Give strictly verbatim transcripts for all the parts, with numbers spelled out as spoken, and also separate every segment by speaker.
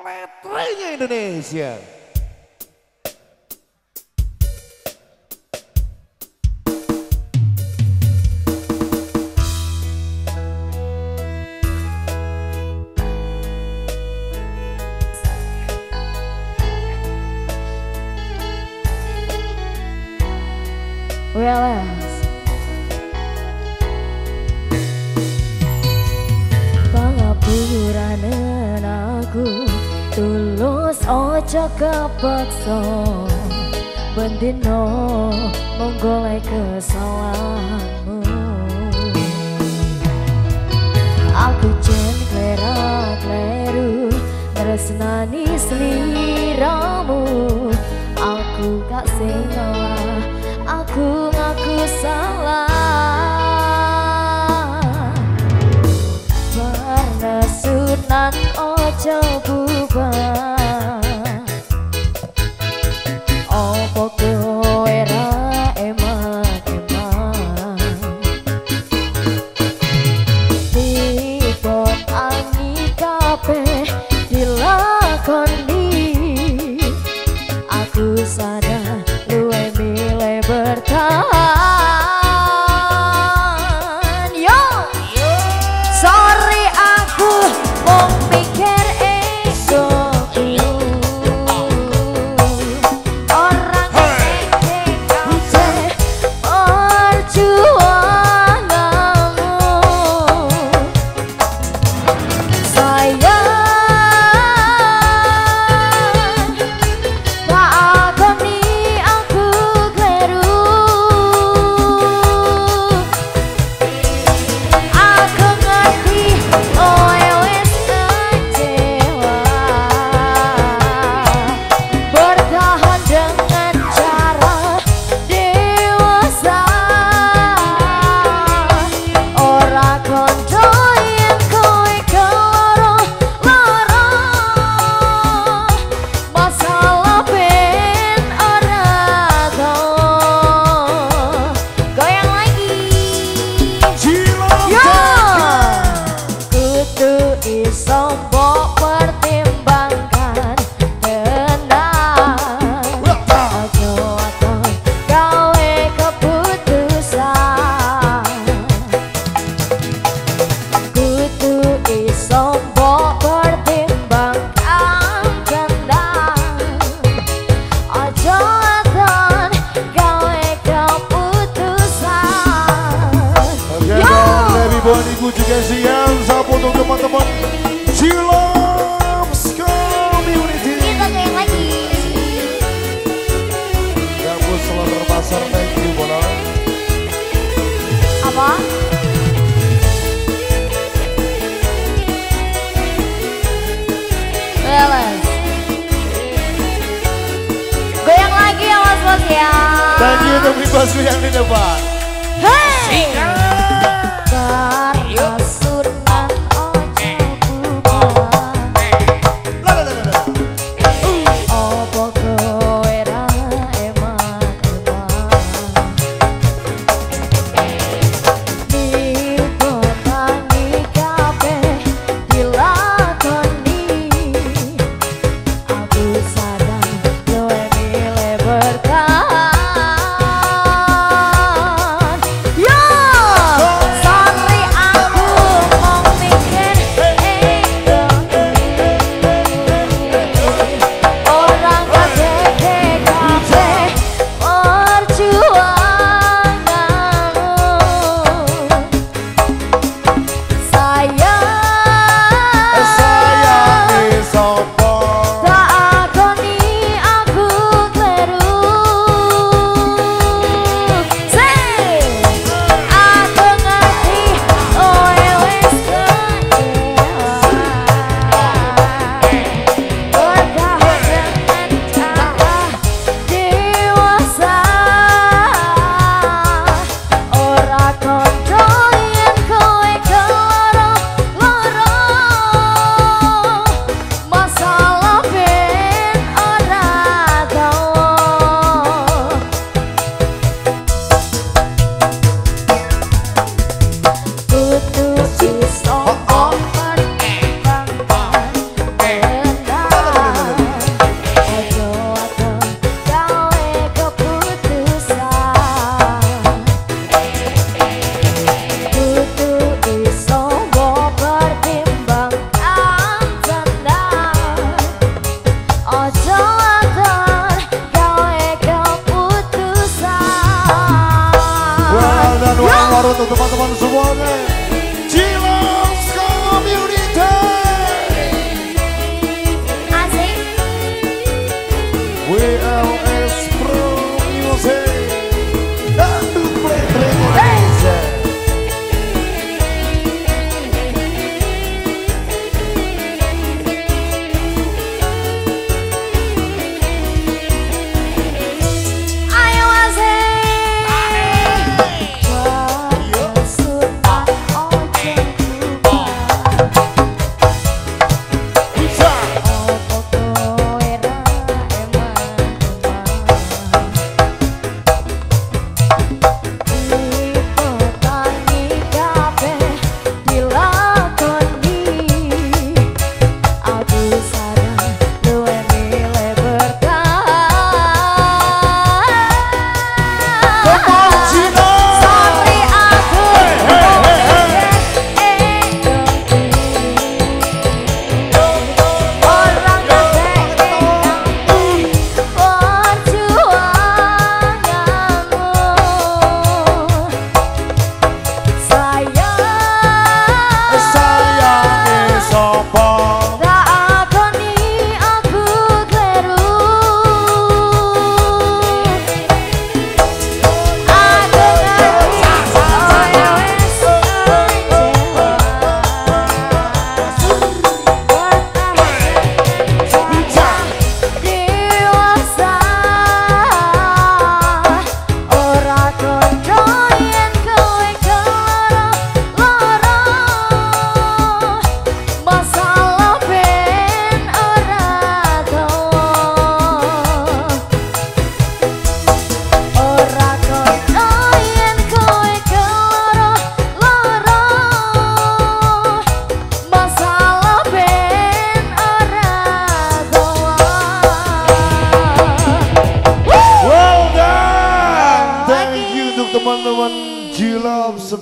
Speaker 1: Letrenya Indonesia.
Speaker 2: Welas pangapuranen aku tulus ojo kepaksa bendino menggolek kesalahanmu. Aku jen klera kleru tresnani sliramu. Aku gak sing ngalah, aku ngaku salah. Warna sunan ojo bubar, opo kowe ra emak-emak. Tiba tangi kabeh dilakoni, aku sadar luwe milih bertahan. Yo, sorry aku mung pikir egoku, orang kece kace perjuanganmu. Sayang sombong pertimbangkan tenang, ojo aton gawe keputusan. Kudu sombong pertimbangkan tenang, ojo aton gawe keputusan.
Speaker 1: Oke, dan Baby Boniku juga siang. Sapu untuk teman-teman Ciloms Community.
Speaker 2: Kita goyang lagi.
Speaker 1: Gabus seluruh pasar, thank you bola.
Speaker 2: Apa? Welas goyang lagi ya mas bos ya.
Speaker 1: Thank you untuk bosku yang di depan.
Speaker 2: Hey! Karena sunan ojo bubar, opo kowe ra emak-emak. Niku tangi kabeh dilakoni, aku sadar luwe milih bertahan.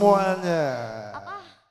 Speaker 1: semuanya.